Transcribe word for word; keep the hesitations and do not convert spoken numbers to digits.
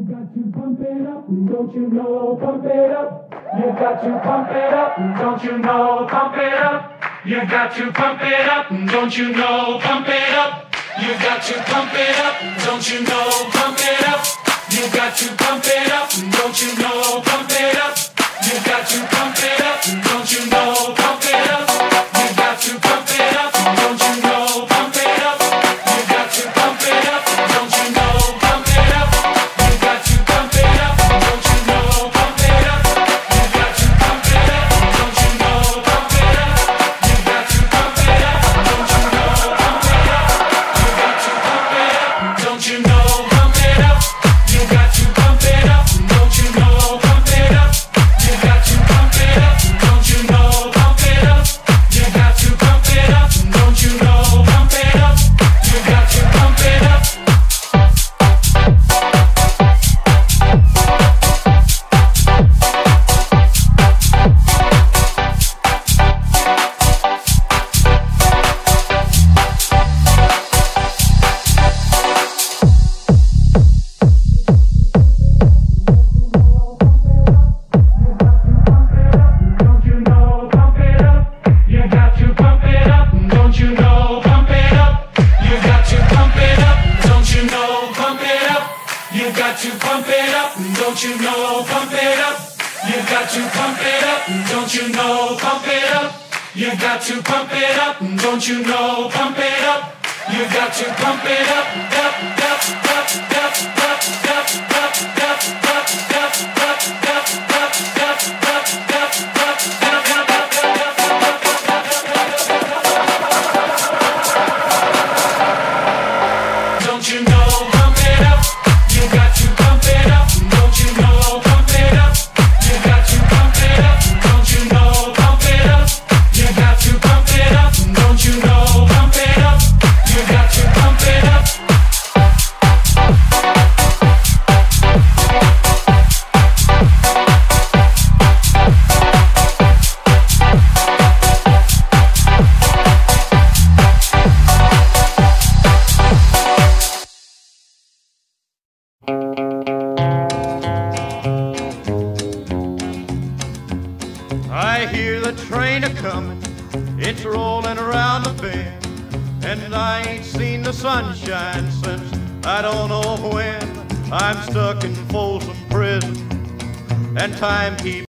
You got to pump it up, don't you know? Pump it up. You got to pump it up, don't you know? Pump it up. You got to pump it up, don't you know? Pump it up. You got to pump it up, don't you know? Pump it up. You got to pump it up, don't you know? Pump it up. You got to pump it up, don't you know? Pump it up. You got to pump it up, don't you know? Pump it up. You got to pump it up, don't you know? Pump it up. You got to pump it up, don't you know? Pump it up. You got to pump it up, don't you know? Pump it up. You got to pump it up, don't you know? Pump it up. You got to pump it up, don't you know? Pump it up. You got to pump it up, don't you know? Pump it up. You got to pump it up, don't you know? Pump it up. You got to pump it up, don't you know? Pump it up. You got to pump it up. Don't you know? Pump it up. You got to pump it up, don't you know? Pump it up. You got to pump it up, don't you know? Pump it up. You got to pump it up, don't you know? Pump it up. You got to pump it up, don't you know? Pump it up. You got to pump it up, don't you know? Pump it up. You got to pump it up, up, up, up, up, up, up, up, up, up, up, up, up, don't you know? Pump it up. You got to pump it up, don't you know? Pump it up. You got to pump it up, don't you know? Pump it up. You got to pump it up, don't you know? Pump it up. You got to pump it up. I hear the train a-comin', it's rollin' around the bend, and I ain't seen the sunshine since I don't know when. I'm stuck in Folsom Prison, and time keeps